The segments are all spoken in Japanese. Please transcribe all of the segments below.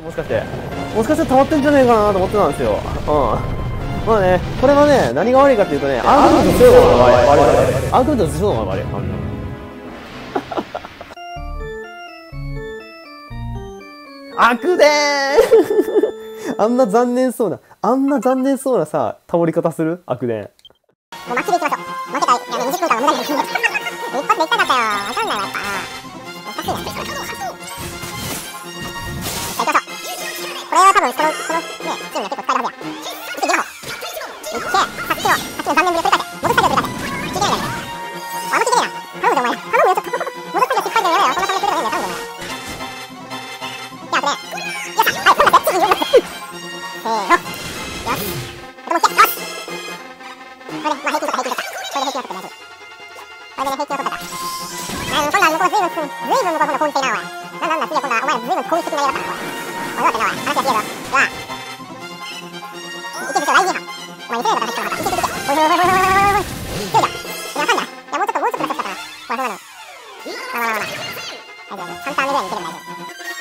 もしかして溜まってんじゃねえかなと思ってたんですよ。まあね、これはね、何が悪いかっていうとね、アークルと強いのが悪い。アークルと強いのが悪い。悪でーあんな残念そうなさ、倒り方する悪で。 もうマッチでいきましょう。負けたら、20分間は無駄にできる。一発でいきたかったよ。わかんないわ、やっぱ。難しいね。じゃあ行きましょう。これは多分、このね、チームが結構使えるはずや。いって、さっきの残念ぶりを振り返って、戻ったりを振り返って。いけないんだよ。あんまきでねえな。頼むぞ、お前。頼むよ、ちょっと。戻ったりをしっかりやれよ。こんな感じでするとねえんだよ、頼むぞ、お前。じゃあ、これ。よっしゃ、はい、そうだ、次、よし。せーの。よし。あともう一回、よし。これね、まあ平均とか平均とか。これで平均は取って大丈夫。これでね、平均は取ったか。今度は向こう随分向こう今度攻撃的な、おい。なんだ、次は今度はお前随分攻撃的なやり方だな、おい。おい、どうやってんだ、おい。話が強いぞ。うわ。いけるぞ、ライジンハン。お前、いけないのか、入ってなかった。いけるぞ。おいおいおいおいおいおいおい。強いじゃん。いや、わかんない。いや、もうちょっとプラスしたかな。おい、そうなの。まあまあまあまあ。大丈夫。簡単にぐらいにいけるん大丈夫。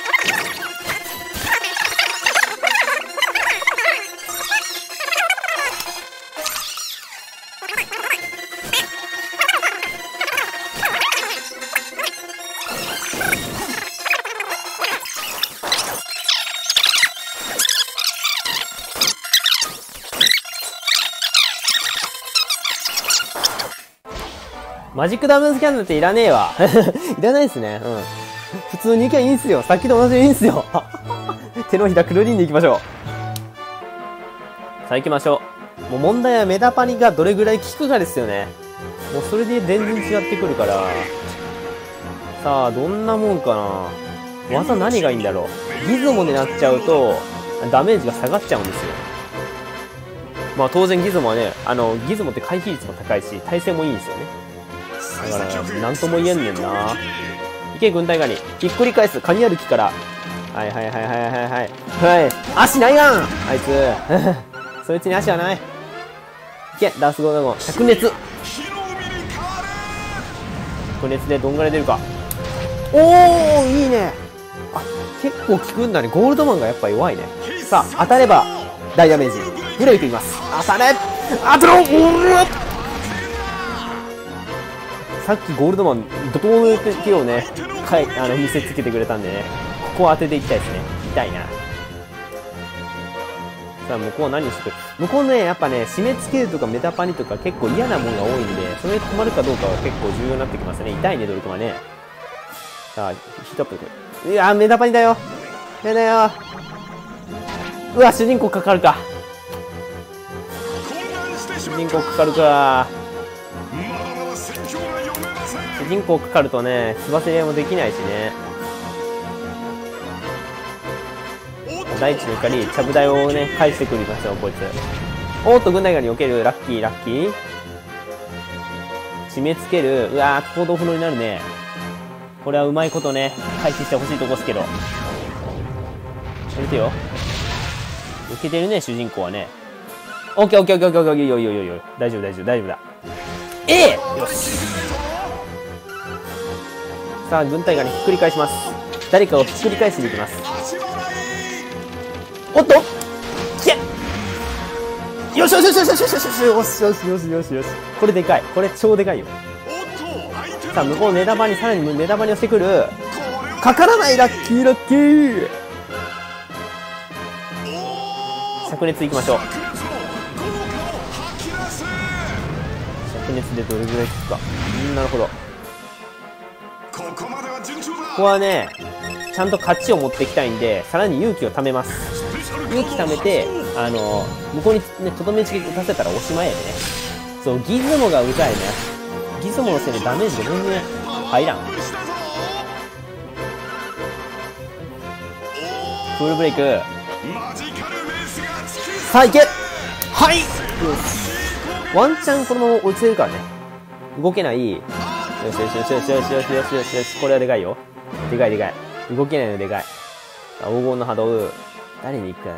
マジックダブルスキャンダルっていらねえわ。いらないっすね。うん。普通に行きゃいいんすよ。さっきと同じでいいんすよ。手のひらくるりんで行きましょう。さあ行きましょう。もう問題はメダパニがどれぐらい効くかですよね。もうそれで全然違ってくるから。さあ、どんなもんかな。技何がいいんだろう。ギズモでなっちゃうと、ダメージが下がっちゃうんですよ。まあ当然ギズモはね、ギズモって回避率も高いし、耐性もいいんですよね。だから、なんとも言えんねんな。いけ、軍隊ガニ。ひっくり返す。カニ歩きから。はいはいはいはいはいはい。はい。足ないやんあいつ。そいつに足はない。いけ、ダースゴードゴン。灼熱。灼熱でどんぐらい出るか。おー、いいね。あ、結構効くんだね。ゴールドマンがやっぱ弱いね。さあ、当たれば、大ダメージ。ブレイクいきます。当たれ当たろうさっきゴールドマン、怒涛の手をね、見せつけてくれたんでね、ここを当てていきたいですね。痛いな。さあ、向こうは何をしてくる。向こうね、やっぱね、締め付けるとかメタパニとか結構嫌なもんが多いんで、それに止まるかどうかは結構重要になってきますね。痛いね、ドルクマね。さあ、ヒートアップでくる。いやー、メタパニだよ。やだよ。うわ、主人公かかるか。主人公かかるか。主人公かかるとね、つばせ合いもできないしね。大地の怒り、ちゃぶ台をね、返してくりますよ、こいつ。おっと、軍隊ガに避ける。ラッキー、ラッキー。締め付ける。うわー、行動不能になるね。これはうまいことね、回避してほしいとこっすけど。やめてよ。受けてるね、主人公はね。オッケーオッケーオッケーオッケーオッケー。よいよいよいよい。大丈夫大丈夫大丈夫だ。よし。さあ、軍隊がね、ひっくり返します。誰かをひっくり返しに行きます。おっとよしよしよしよしよしよしよしよしよしよしよし。これでかい。これ超でかいよ。さあ、向こうネタバに、さらにネタバに寄してくる。かからないラッキーラッキー灼熱いきましょう。灼熱でどれぐらい効くか。なるほど。ここはね、ちゃんと勝ちを持っていきたいんで、さらに勇気を貯めます。勇気貯めて、向こうにね、とどめ打ち打たせたらおしまいやでね。そう、ギズモがうざいね。ギズモのせいでダメージが全然入らん。フールブレイク。さあ、いけはい、よし。ワンチャンこのまま落ちてるからね。動けない。よしよしよしよしよしよしよしよしよし。これはでかいよ。でかいでかい。動けないのでかい。黄金の波動。誰に行くかね。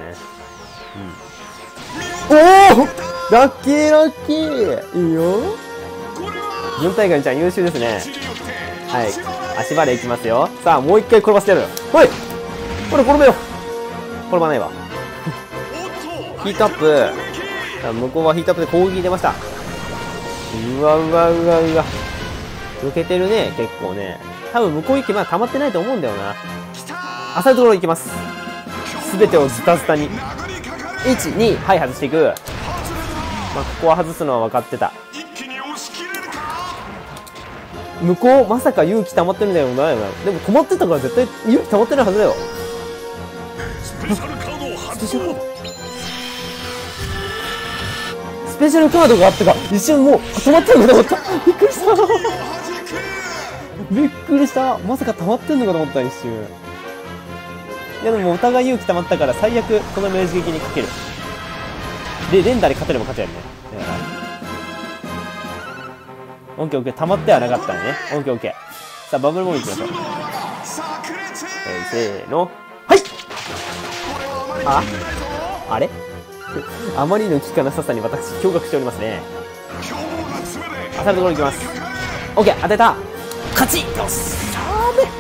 うん。おおラッキーラッキーいいよ。軍隊ガンちゃん優秀ですね。はい。足バレいきますよ。さあ、もう一回転ばせてやる。ほいこれ転べよ。 転ばないわ。ヒートアップ。向こうはヒートアップで攻撃出ました。うわうわうわうわ。避けてるね、結構ね。多分向こう行けば溜まってないと思うんだよな。浅いところ行きます。すべてをズタズタに。1、2、はい、外していく。まあ、ここは外すのは分かってた。向こう、まさか勇気溜まってるんだよな。でも止まってたから絶対勇気溜まってないはずだよ。スペシャルカードスペシャルカードがあったか。一瞬もう止まってるのかと思った。びっくりした。びっくりした。まさか溜まってんのかと思った一瞬。いやでもお互い勇気溜まったから最悪この明治撃にかける。で連打で勝てれば勝ちやるね。オッケーオッケー、溜まってはなかったね。オッケーオッケー。さあバブルボールいきましょう。せーの、はい。あれあまりの効かなささに私驚愕しておりますね。当たるところいきます。オッケー、当てた。勝ち。よっしゃーね。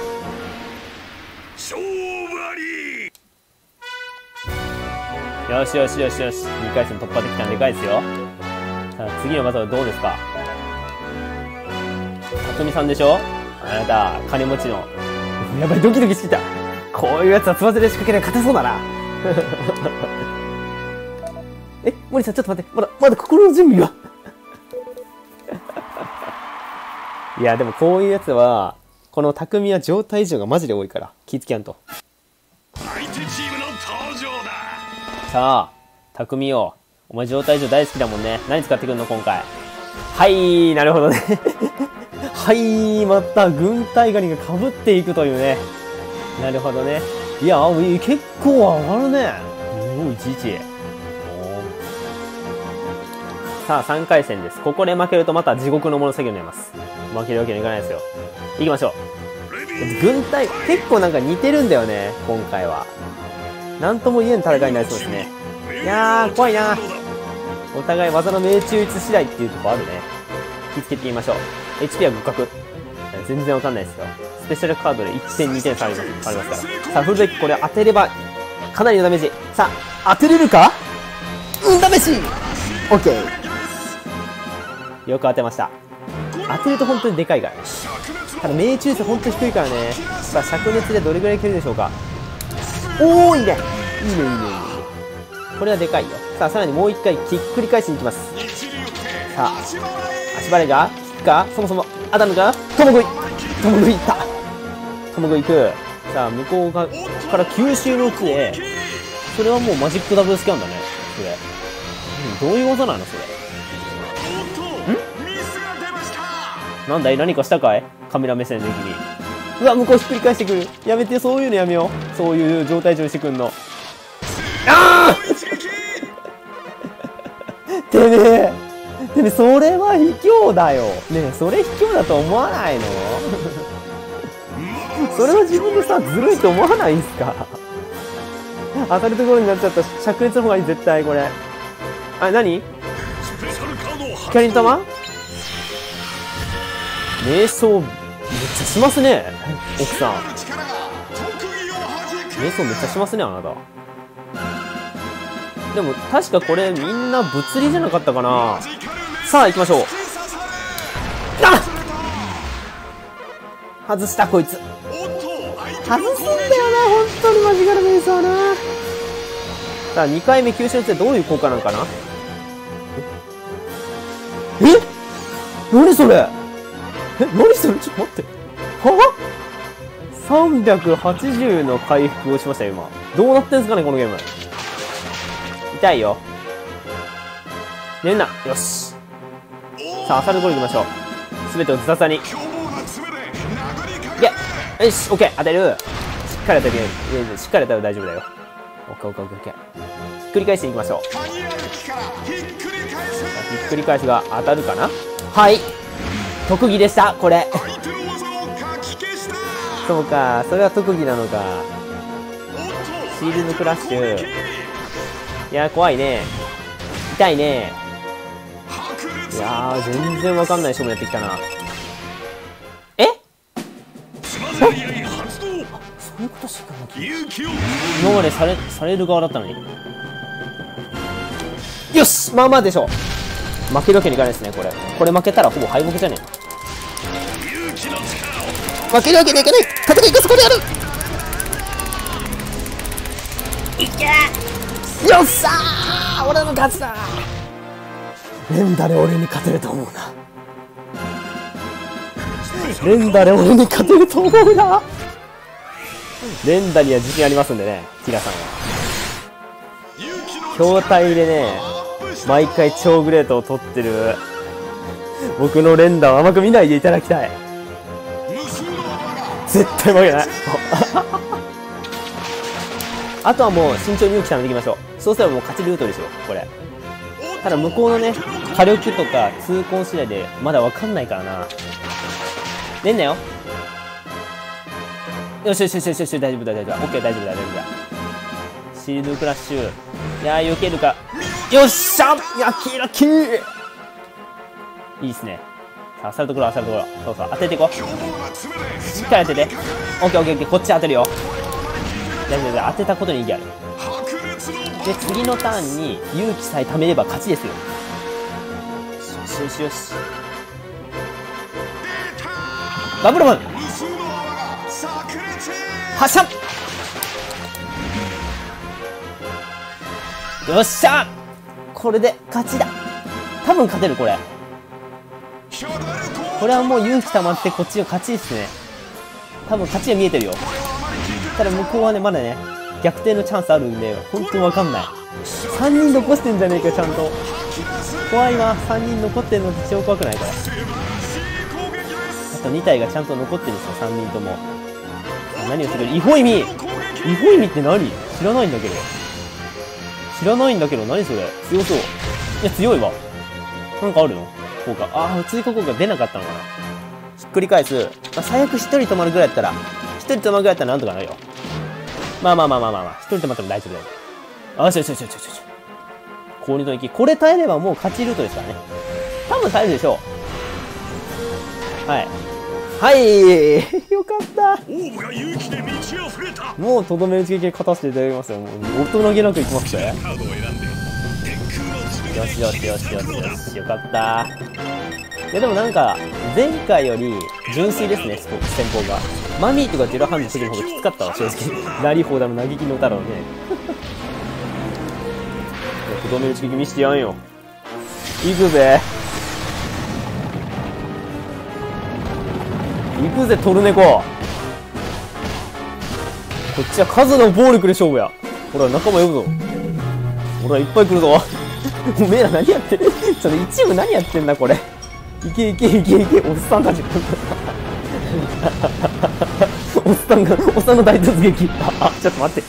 よしよしよしよし、2回戦突破できたんでかいですよ。さあ次の技はどうですか。たくみさんでしょ、あなた金持ちの。やばい、ドキドキしてきた。こういうやつはつばぜで仕掛けで勝てそうだな。え、森さんちょっと待って、まだ心の準備が。いやでもこういうやつはこの匠は状態異常がマジで多いから気ぃつけやんと。相手チームの登場だ。さあ匠よ、お前状態異常大好きだもんね。何使ってくんの今回。はい、なるほどね。はい、また軍隊ガニがかぶっていくというね。なるほどね。いや結構上がるね。11。さあ3回戦です。ここで負けるとまた地獄のもの作業になります。負けるわけにはいかないですよ。行きましょう。軍隊結構なんか似てるんだよね今回は。なんとも言えん戦いになりそうですね。いやー怖いな。お互い技の命中率次第っていうとこあるね。気をつけてみましょう。 HP は互角。全然わかんないですよ。スペシャルカードで1点2点差ありますから。さあフルデッキこれ当てればかなりのダメージ。さあ当てれるか。ダメージ OK。 よく当てました。当てると本当にでかいから。ただ命中率本当に低いからね。さあ灼熱でどれぐらいいけるでしょうか。おーいいね。いいねいいねいいね。これはでかいよ。さあさらにもう一回ひっくり返しに行きます。さあ足払いが効くか。そもそも当たるのか。ともぐいいった。ともぐいく。さあ向こう側から吸収の打つで、それはもうマジックダブルスキャンだねそれ。どういう技なのそれ。なんだい、何かしたかい。カメラ目線で君。うわ向こうひっくり返してくる。やめて、そういうのやめよう。そういう状態上してくんの。ああてめえそれは卑怯だよね。えそれ卑怯だと思わないの。それは自分でさずるいと思わないんすか。当たるところになっちゃった。灼熱の方がいい絶対これ。あ、何光の玉。瞑想めっちゃしますね奥さん。瞑想めっちゃしますねあなた。でも確かこれみんな物理じゃなかったかな。さあ行きましょう。あっ外したこいつ。外すんだよな本当にマジカル瞑想な。さあ2回目吸収ってどういう効果なのかな。え何それ。何それちょっと待って。は380の回復をしましたよ今。どうなってんすかねこのゲーム。痛いよ。寝んな。よし。さあ当たるところ行きましょう。すべてをズタズタに。いけ。よしオッケー当てる。しっかり当てる。しっかり当てる大丈夫だよ。オッケーオッケーオッケー。ひっくり返していきましょう。ひっくり返しが当たるかな。はい、特技でしたこれ。そうか、それは特技なのか。シールズクラッシュ。いやー怖いね。痛いね。いやー全然わかんない勝負やってきたな。えそういうことしてくるの？今までされる側だったのに。よし、まあまあでしょう。負けるわけにいかないですね、これ。これ負けたらほぼ敗北じゃねえか。負けるわけにいかない。戦いがそこである。いけー、よっしゃー、俺の勝ちだ。連打で俺に勝てると思うな。連打で俺に勝てると思うな。連打には自信ありますんでね、キラさんは。筐体でね、毎回超グレートを取ってる僕の連打を甘く見ないでいただきたい。絶対負けない。あとはもう慎重に勇気さんでいきましょう。そうすればもう勝ちルートですよ、これ。ただ向こうのね、火力とか痛恨次第でまだわかんないからな。出んなよ。よしよしよしよしよし、大丈夫だ大丈夫だ。オッケー、大丈夫だ大丈夫だ。シールドクラッシュ。いやー、避けるか。よっしゃ、ラッキーラッキー。いいっすね。さあ、当たるところ当たるところ。そうそう、当てていこう。しっかり当てて。オッケーオッケーオッケー、こっち当てるよ。大丈夫だ、当てたことに意義ある。で、次のターンに勇気さえ貯めれば勝ちですよ。よしよしよし。ダブルマン発射。よっしゃ、これで勝ちだ。多分勝てる、これ。これはもう勇気溜まってこっちが勝ちですね。多分勝ちが見えてるよ。ただ向こうはね、まだね、逆転のチャンスあるんで、本当にわかんない。3人残してんじゃねえか、ちゃんと。怖いわ、3人残ってんのって超怖くないから。あと2体がちゃんと残ってるんですよ、3人とも。何をする？違法意味！違法意味って何？知らないんだけど。知らないんだけど、何それ？強そう。いや、強いわ。なんかあるの？効果。ああ、追加効果出なかったのかな。ひっくり返す。まあ、最悪1人止まるぐらいだったら、1人止まるぐらいだったらなんとかなるよ。まあまあまあまあまあまあ、1人止まっても大丈夫だよ。よしよしよしよしよし。氷の息。これ耐えればもう勝ちルートですからね。多分耐えるでしょう。はい。はい、よかった。もうとどめ打ち撃勝たせていただきますよ。もう大人げなくいきますね。よしよしよしよしよし、よかった。いやでもなんか前回より純粋ですね、戦法が。マミーとかジェロハンドする方がきつかったわ、正直。ラリーホーダの嘆きの太郎ね。とどめ打ち撃見してやんよ。行くぜ。行くぜ、トルネコ。こっちは数の暴力で勝負や。ほら、仲間呼ぶぞ。ほら、いっぱい来るぞ。おめえら何やってる？ちょっと一部何やってんだ、これ。いけいけいけいけ、おっさんたち。おっさんの大突撃。あ、ちょっと待って。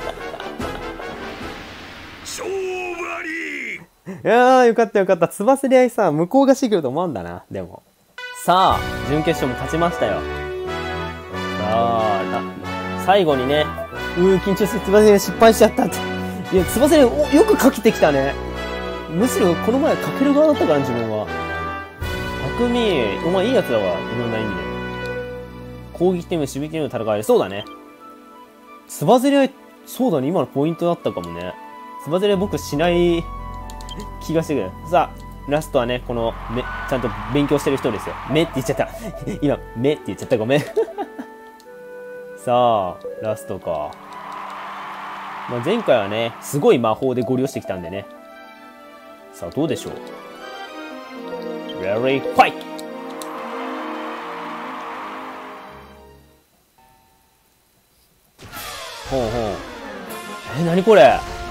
いやー、よかったよかった。つばすり合いさ、向こうがしてくると思うんだな、でも。さあ、準決勝も勝ちましたよ。さあ、最後にね、緊張してつばせり失敗しちゃったって。いや、つばせりよくかけてきたね。むしろこの前かける側だったから、自分は。匠、お前いいやつだわ、いろんな意味で。攻撃的にも守備的にも戦える。そうだね。つばぜり合い、そうだね、今のポイントだったかもね。つばぜり合い僕しない気がしてくる。さあ、ラストはね、この、ちゃんと勉強してる人ですよ。目って言っちゃった。今、目って言っちゃった。ごめん。さあ、ラストか。まあ、前回はね、すごい魔法でゴリ押してきたんでね。さあ、どうでしょう。Ready, fight! ほうほう。なにこれ。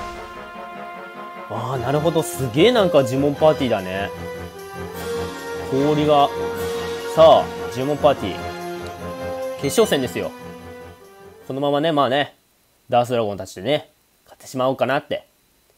ああ、なるほど。すげえなんか呪文パーティーだね。氷が。さあ、呪文パーティー。決勝戦ですよ。このままね、まあね、ダースドラゴンたちでね、勝ってしまおうかなって。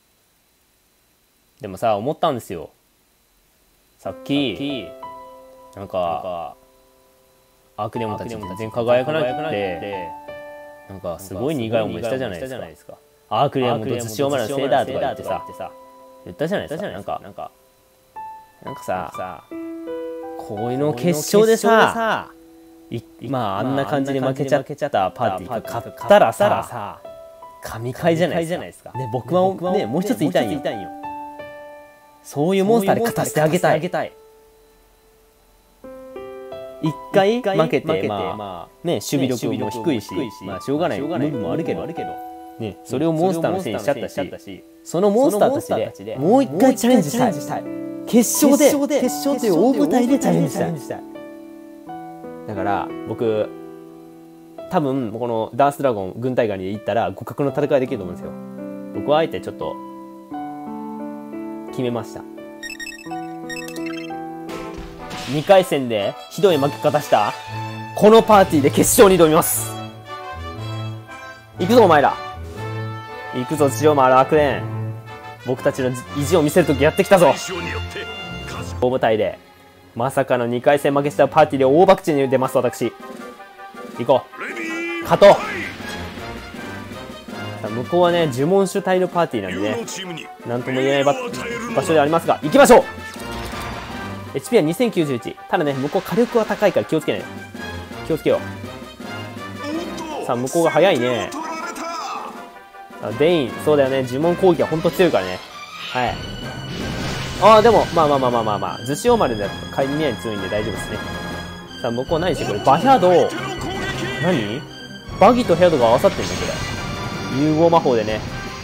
でもさ、思ったんですよ。さっき、なんか、アークデモンたち全然輝かなくて、なんかすごい苦い思いしたじゃないですか。アークデモンとズシオマラのせいだとか言ってさ、言ったじゃないですか。なんかさ、こういうの決勝でさ、 まああんな感じで負けちゃったパーティーが勝ったらさ、神回じゃないですか。ね、僕はね、もう一つ言いたいよ。そういうモンスターで勝たせてあげたい。一回負けて、まあね、守備力も低いし、まあしょうがない部分もあるけどね、それをモンスターのせいにしちゃったし、そのモンスターたちでもう一回チャレンジしたい。決勝という大舞台でチャレンジしたい。だから僕多分このダースドラゴン軍隊ガニで行ったら互角の戦いできると思うんですよ。僕はあえてちょっと決めました。2回戦でひどい負け方したこのパーティーで決勝に挑みます。行くぞお前ら、行くぞ千代丸悪縁。僕たちの意地を見せるときやってきたぞ。大舞台でまさかの2回戦負けしたパーティーで大博打に出ます。私行こう、勝とう。さあ向こうはね呪文主体のパーティーなんでね、なんとも言えない場所でありますが行きましょう。 HP は2091。ただね向こう火力は高いから気をつけよう。さあ向こうが早いね。デイン、そうだよね、呪文攻撃はほんと強いからね。はい。ああ、でも、まあ、ズシオマルで仮に強いんで大丈夫ですね。さあ、向こう何してくれ、バヒャド、何バギとヘアドが合わさってんだ、これ。融合魔法でね。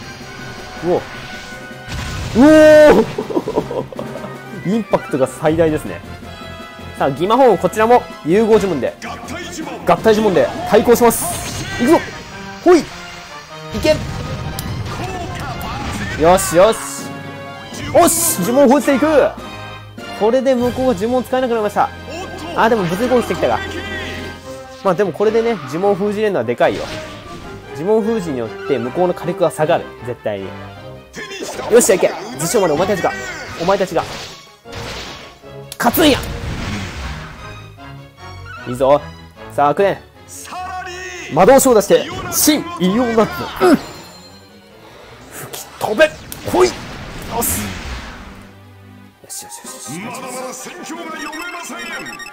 インパクトが最大ですね。さあ、ギマホン、こちらも融合呪文で、合体呪文で対抗します。いくぞ、ほい、いけ、よしよしおし、呪文を封じていく。これで向こうが呪文使えなくなりました。あ、でも物理攻撃してきたか。まあでもこれでね呪文封じれるのはでかいよ。呪文封じによって向こうの火力が下がる、絶対に。よっしゃいけ、ズシオまでお前たちが勝つんや。いいぞ。さあ悪縁魔導書を出して新イオンナッツ、吹き飛べ、ほい、よしまだまだ戦況が読めません。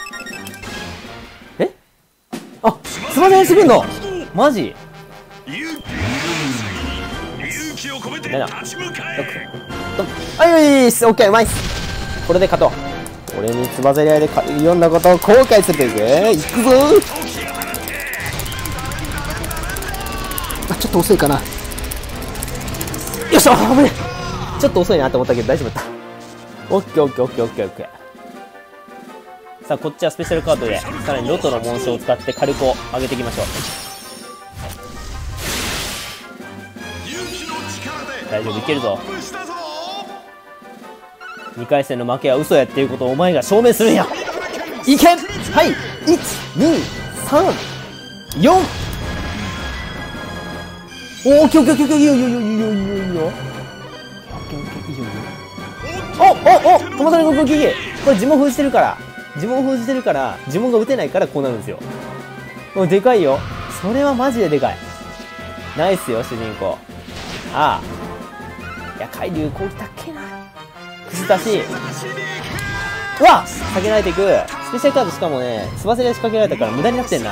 え、あ、すませんしてくんのマジ。 勇気を込めて立ち向かえ。 はい、オッケー、うまいっす。これで勝とう。俺につばぜり合いで読んだことを後悔するという。いくぞー。あ、ちょっと遅いかな。よっしゃ、危ねえ。ちょっと遅いなと思ったけど大丈夫だった。オッケー。さあこっちはスペシャルカードでさらにロトの紋章を使って火力を上げていきましょう。大丈夫、いけるぞ。2回戦の負けは嘘やっていうことをお前が証明するんや。いけん、はい、12344。おお、いいよ。友達の攻撃、これ呪文封じてるから呪文が打てないからこうなるんですよ。もうでかいよ、それはマジででかい。ナイスよ主人公。ああ、いや海流攻撃たっけえな。串刺し、うわっ、避けられていく。スペシャルカードしかもねつばぜり合い仕掛けられたから無駄になってんな。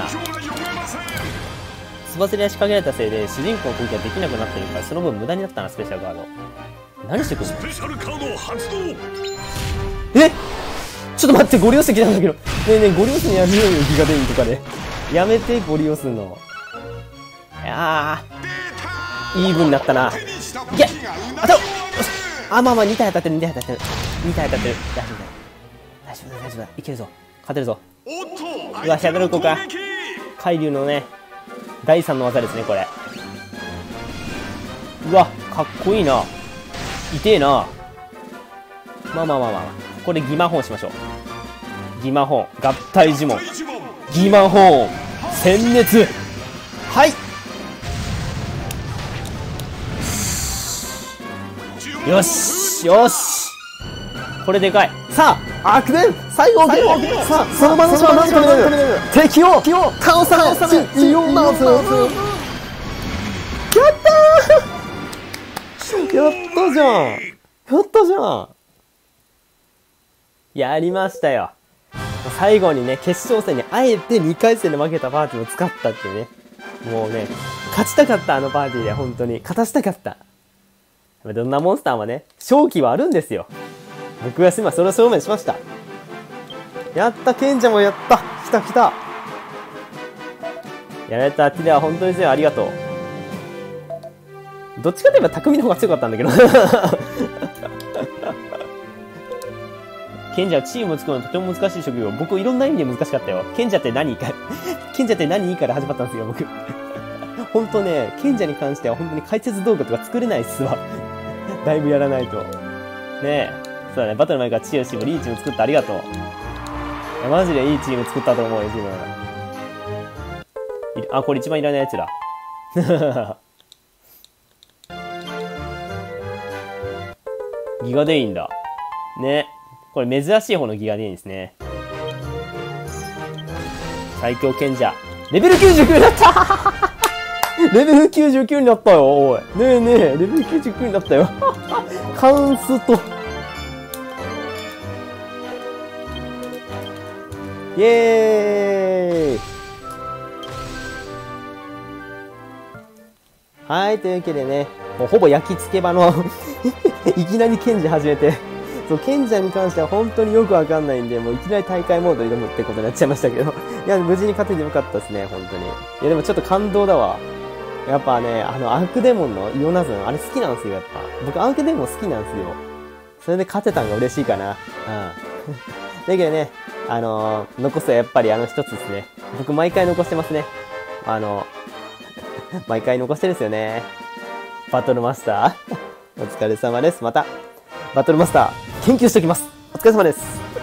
つばぜり合い仕掛けられたせいで主人公の攻撃ができなくなってるから、その分無駄になったな。スペシャルカード何してくるの。 スペシャルカード発動。 え、ちょっと待って、ゴリ押してきたんだけど。ねえねえ、ゴリ押すのやめようよ、ギガデインとかで。やめて、ゴリ押すの。いやー、イーブンになったな。いけ、当たろう。よし、あ、まあ2体当たってる。大丈夫だ、いけるぞ、勝てるぞ。うわ、シャドルコか。海流のね第3の技ですね、これ。うわ、かっこいいな。痛えな。まあこれギマホンしましょう。ギマホン合体呪文、ギマホン殲滅。はい、よし、これでかい。さあ悪伝最後、さあその場の人は何と止める。敵を倒さないイオンナーズ。やったじゃん。やりましたよ。 最後にね、決勝戦にあえて2回戦で負けたパーティーを使ったっていうね。もうね、勝ちたかった、あのパーティーで、本当に。勝たしたかった。どんなモンスターもね、勝機はあるんですよ。僕が今それを証明しました。やった、賢者もやった。来た来た。やられたティラは本当に強い。ありがとう。どっちかといえば匠の方が強かったんだけど。賢者はチームを作るのとても難しい職業。僕いろんな意味で難しかったよ。賢者って何か、賢者って何から始まったんですよ、僕。本当ね、賢者に関しては本当に解説動画とか作れないっすわ。だいぶやらないと。ねえ。そうだね、バトル前からチームいいチーム作ってありがとう。いや、マジでいいチーム作ったと思うよ、自分。あ、これ一番いらないやつだ。ギガデインだ。ね。これ珍しい方のギガデインですね。最強賢者。レベル99になったレベル99になったよ、おい。ねえねえ、レベル99になったよ。カウンスト。イエーイ。はい、というわけでね、もうほぼ焼き付け場のいきなり賢者始めて、そう、賢者に関しては本当によくわかんないんで、もういきなり大会モード挑むってことになっちゃいましたけど、いや、無事に勝ててよかったですね、本当に。いや、でもちょっと感動だわ。やっぱね、アークデモンのイオナズン、あれ好きなんですよ、やっぱ。僕、アークデモン好きなんですよ。それで勝てたのが嬉しいかな。うん。だけどね、残すはやっぱり一つですね。僕、毎回残してますね。毎回残してるんですよね。バトルマスター。お疲れ様です。また、バトルマスター、研究しておきます。お疲れ様です。